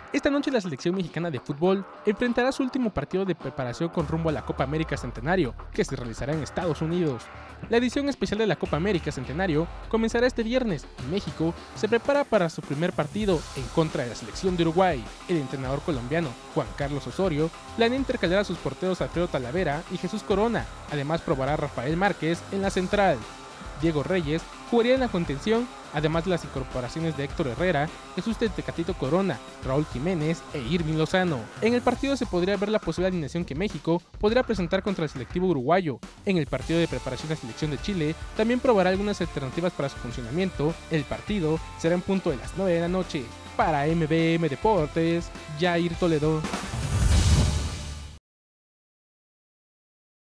Esta noche la selección mexicana de fútbol enfrentará su último partido de preparación con rumbo a la Copa América Centenario, que se realizará en Estados Unidos. La edición especial de la Copa América Centenario comenzará este viernes y México se prepara para su primer partido en contra de la selección de Uruguay. El entrenador colombiano, Juan Carlos Osorio, planea intercalar a sus porteros Alfredo Talavera y Jesús Corona, además probará a Rafael Márquez en la central. Diego Reyes jugaría en la contención, además de las incorporaciones de Héctor Herrera, Jesús Tecatito Corona, Raúl Jiménez e Irving Lozano. En el partido se podría ver la posible alineación que México podría presentar contra el selectivo uruguayo. En el partido de preparación de la selección de Chile también probará algunas alternativas para su funcionamiento. El partido será en punto de las 9 de la noche. Para MBM Deportes, Jair Toledo.